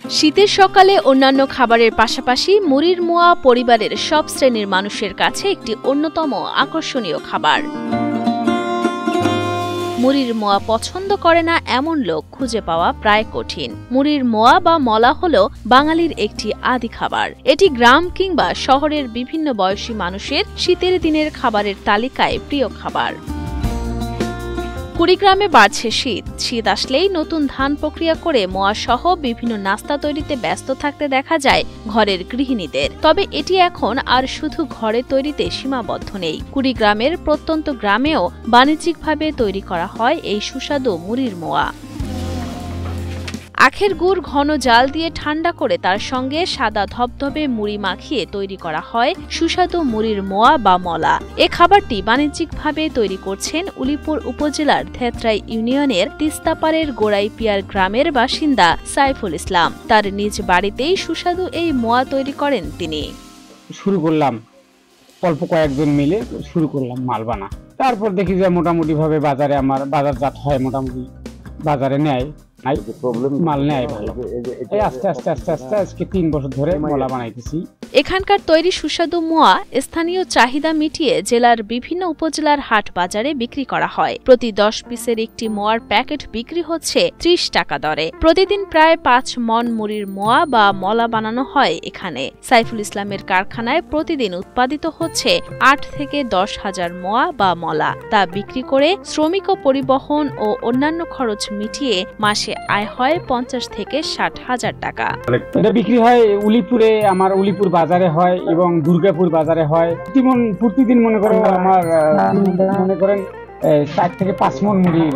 শীতের সকালে অন্যান্য খাবারের পাশাপাশি মুড়ির মোয়া পরিবারের সব শ্রেণীর মানুষের কাছে একটি অন্যতম আকর্ষণীয় খাবার। মুড়ির মোয়া পছন্দ করে না এমন লোক খুঁজে পাওয়া প্রায় কঠিন। মুড়ির মোয়া বা মলা হলো বাঙালির একটি আদি খাবার। এটি গ্রাম কিংবা শহরের বিভিন্ন বয়সী মানুষের শীতের দিনের খাবারের তালিকায় প্রিয় খাবার। কুড়িগ্রামে বাড়ছে শীত। শীত আসলেই নতুন ধান প্রক্রিয়া করে মোয়া সহ বিভিন্ন নাস্তা তৈরিতে ব্যস্ত থাকতে দেখা যায় ঘরের গৃহিণীদের। তবে এটি এখন আর শুধু ঘরে তৈরিতে সীমাবদ্ধ নেই। কুড়িগ্রামের প্রত্যন্ত গ্রামেও বাণিজ্যিকভাবে তৈরি করা হয় এই সুস্বাদু মুড়ির মোয়া। আখের গুড় ঘন জাল দিয়ে ঠান্ডা করে তার সঙ্গে সাদা ধবধবে মুড়ি মাখিয়ে তৈরি করা হয় সুস্বাদু মুড়ির মোয়া বা মলা। এ খাবারটি বাণিজ্যিকভাবে তৈরি করছেন উলিপুর উপজেলার থেত্রাই ইউনিয়নের তিস্তাপাড়ের গোড়াইপিয়ার গ্রামের বাসিন্দা সাইফুল ইসলাম। তার নিজ বাড়িতেই সুস্বাদু এই মোয়া তৈরি করেন তিনি। শুরু করলাম অল্প কয়েকজন মিলে শুরু করলাম মাল বানা। তারপর দেখি যে মোটামুটি ভাবে বাজারে আমার বাজারজাত হয়, মোটামুটি বাজারে নেয় মাল নেয় ভালো। আস্তে আস্তে আস্তে আস্তে আজকে 3 বছর ধরে মোলা বানাইতেছি। এখানকার তৈরি সুস্বাদু মোয়া স্থানীয় চাহিদা মিটিয়ে জেলার বিভিন্ন উপজেলার হাট বাজারে বিক্রি করা হয়। প্রতি 10 পিসের একটি মোয়ার প্যাকেট বিক্রি হচ্ছে 30 টাকা দরে। প্রতিদিন প্রায় 5 মণ মুড়ির মোয়া বা মলা বানানো হয় এখানে। সাইফুল ইসলামের কারখানায় প্রতিদিন উৎপাদিত হচ্ছে 8 থেকে 10 হাজার মোয়া বা মলা। তা বিক্রি করে শ্রমিক ও পরিবহন ও অন্যান্য খরচ মিটিয়ে মাসে আয় হয় 50 থেকে 60 হাজার টাকা। এটা বিক্রি হয় উলিপুরে, আমার উলিপুর বাজারে হয় এবং দুর্গাপুর বাজারে হয়। প্রতিদিন মনে করেন আমার মনে করেন 4 থেকে 5 মণ মুড়ির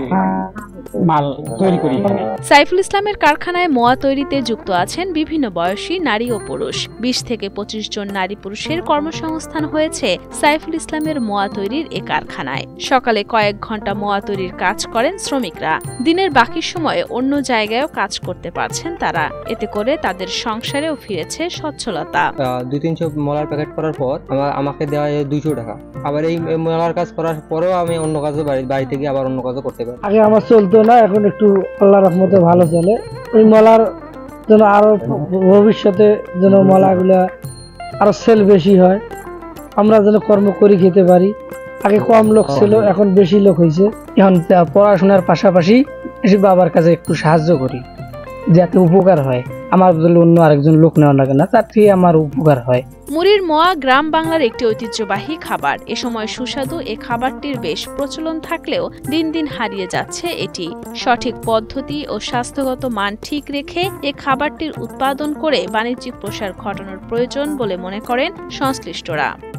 মাল তৈরি করি। সাইফুল ইসলামের কারখানায় মোয়া তৈরিতে যুক্ত আছেন বিভিন্ন বয়সী নারী ও পুরুষ। 20 থেকে 25 জন নারী পুরুষের কর্মসংস্থান হয়েছে সাইফুল ইসলামের মোয়া তৈরির এ কারখানায়। সকালে কয়েক ঘন্টা মোয়া তৈরির কাজ করেন শ্রমিকরা। দিনের বাকি সময়ে অন্য জায়গায়ও কাজ করতে পারছেন তারা। এতে করে তাদের সংসারেও ফিরেছে সচ্ছলতা। 2-300 মলার প্যাকেট করার পর আমাকে দেওয়া হয় 200 টাকা। আবার এই মলার কাজ করার পরেও আমি অন্য কাজও বাড়ি থেকে আবার অন্য কাজও করতে পারি। আগে আমার চলতো না, এখন একটু আল্লাহর রহমতে ভালো চলে। ওই মলার যেন আরো ভবিষ্যতে যেন মলাগুলা আরো সেল বেশি হয়, আমরা যেন কর্ম করি খেতে পারি। আগে কম লোক ছিল, এখন বেশি লোক হয়েছে। এখন পড়াশোনার পাশাপাশি এসে বাবার কাছে একটু সাহায্য করি যাতে উপকার হয়। আমার বদলে অন্য আরেকজন লোক নেওয়া লাগে না, তার থেকে আমার উপকার হয়। মুড়ির মোয়া গ্রাম বাংলার একটি ঐতিহ্যবাহী খাবার। এ সময় সুস্বাদু এ খাবারটির বেশ প্রচলন থাকলেও দিন দিন হারিয়ে যাচ্ছে এটি। সঠিক পদ্ধতি ও স্বাস্থ্যগত মান ঠিক রেখে এ খাবারটির উৎপাদন করে বাণিজ্যিক প্রসার ঘটানোর প্রয়োজন বলে মনে করেন সংশ্লিষ্টরা।